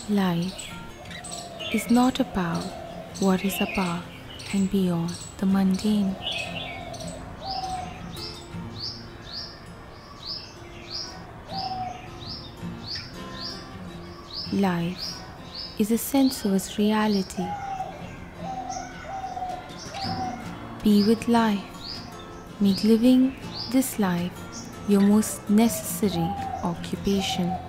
Life is not about what is above and beyond the mundane. Life is a sensuous reality. Be with life. Make living this life your most necessary occupation.